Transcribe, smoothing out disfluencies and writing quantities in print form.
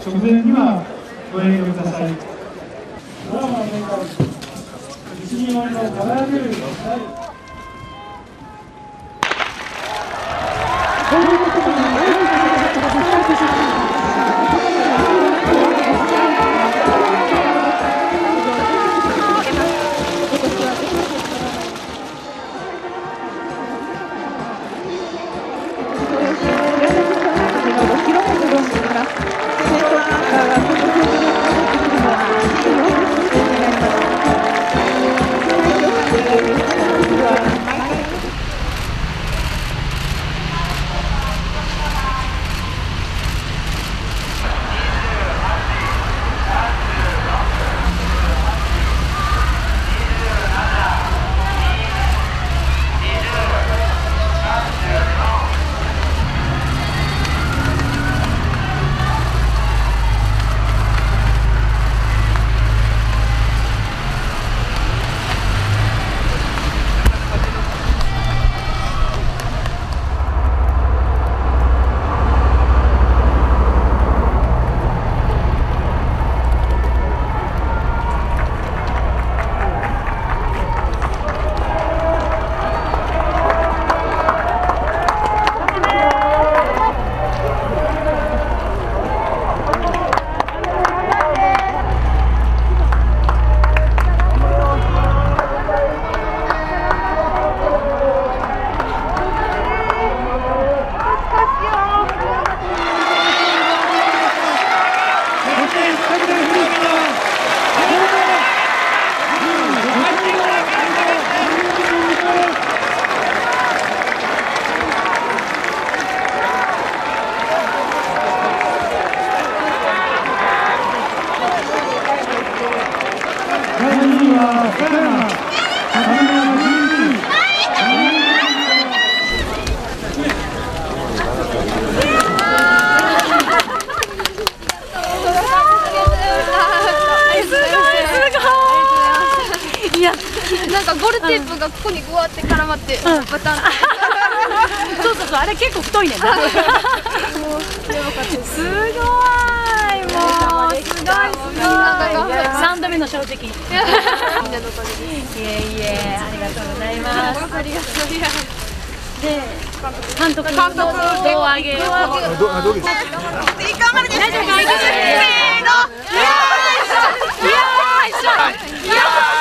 直前にはご遠慮ください。ドラマの展開、西日本のカラービル第なんかゴルテープがここにグワって絡まってパターンそうそうそう、あれ結構太いねんな。すごい、もうすごい、すごい。3度目の正直。いえいえ、ありがとうございます。 ありがとう。 で、監督どうあげよう。 頑張れです。 大丈夫か？せーの。よーいしょ。よーいしょ。